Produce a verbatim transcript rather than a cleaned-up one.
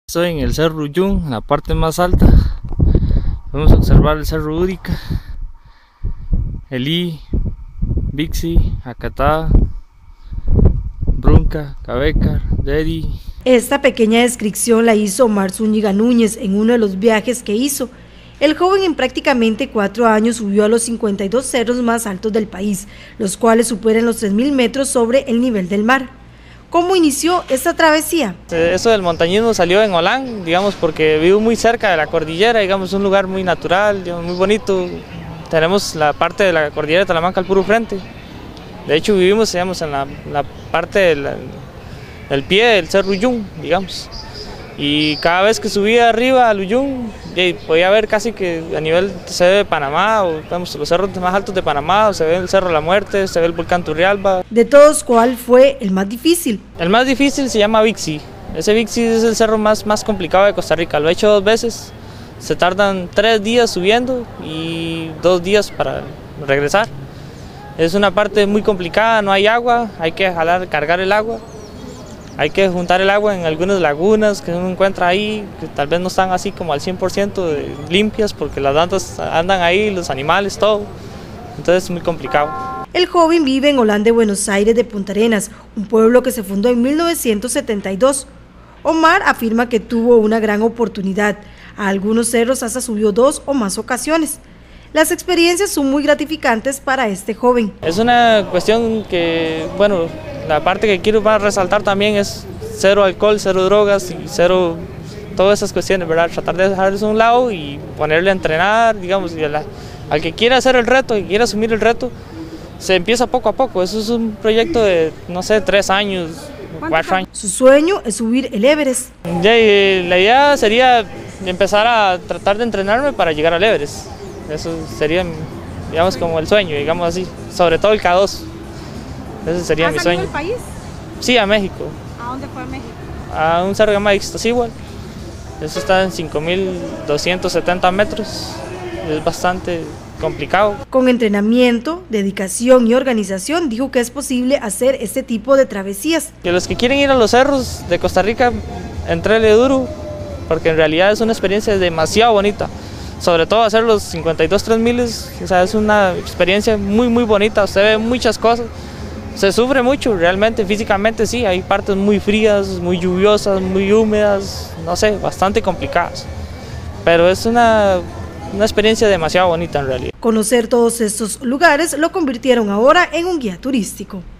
Estoy en el Cerro Uyún, en la parte más alta. Podemos observar el Cerro Úrica, Elí, Bixi, Acatá, Brunca, Cabecar, Dedi. Esta pequeña descripción la hizo Omar Zúñiga Núñez en uno de los viajes que hizo. El joven en prácticamente cuatro años subió a los cincuenta y dos cerros más altos del país, los cuales superan los tres mil metros sobre el nivel del mar. ¿Cómo inició esta travesía? Eso del montañismo salió en Holán, digamos, porque vivo muy cerca de la cordillera, digamos, un lugar muy natural, digamos, muy bonito. Tenemos la parte de la cordillera de Talamanca al puro frente. De hecho, vivimos, digamos, en la, la parte del, del pie del Cerro Uyún, digamos. Y cada vez que subía arriba al Uyún, podía ver casi que a nivel se ve Panamá, o vemos los cerros más altos de Panamá, o se ve el Cerro de la Muerte, se ve el volcán Turrialba. De todos, ¿cuál fue el más difícil? El más difícil se llama Bixi. Ese Bixi es el cerro más, más complicado de Costa Rica. Lo he hecho dos veces, se tardan tres días subiendo y dos días para regresar. Es una parte muy complicada, no hay agua, hay que jalar, cargar el agua. Hay que juntar el agua en algunas lagunas que uno encuentra ahí, que tal vez no están así como al cien por ciento limpias porque las dantas andan ahí, los animales, todo. Entonces es muy complicado. El joven vive en Holán de Buenos Aires de Punta Arenas, un pueblo que se fundó en mil novecientos setenta y dos. Omar afirma que tuvo una gran oportunidad. A algunos cerros hasta subió dos o más ocasiones. Las experiencias son muy gratificantes para este joven. Es una cuestión que, bueno, la parte que quiero más resaltar también es cero alcohol, cero drogas y cero todas esas cuestiones, ¿verdad? Tratar de dejar eso a un lado y ponerle a entrenar, digamos, y a la, al que quiera hacer el reto, que quiera asumir el reto, se empieza poco a poco. Eso es un proyecto de, no sé, tres años, cuatro años. Su sueño es subir el Everest. Ya, la idea sería empezar a tratar de entrenarme para llegar al Everest. Eso sería, digamos, como el sueño, digamos así, sobre todo el K dos. Ese sería mi sueño. ¿Has salido del país? Sí, a México. ¿A dónde fue a México? A un cerro llamado Ixtaccíhuatl. Eso está en cinco mil doscientos setenta metros. Es bastante complicado. Con entrenamiento, dedicación y organización, dijo que es posible hacer este tipo de travesías. Que los que quieren ir a los cerros de Costa Rica, entrenle duro, porque en realidad es una experiencia demasiado bonita. Sobre todo hacer los cincuenta y dos tres miles, o sea, es una experiencia muy muy bonita, usted ve muchas cosas, se sufre mucho realmente, físicamente sí, hay partes muy frías, muy lluviosas, muy húmedas, no sé, bastante complicadas, pero es una, una experiencia demasiado bonita en realidad. Conocer todos estos lugares lo convirtieron ahora en un guía turístico.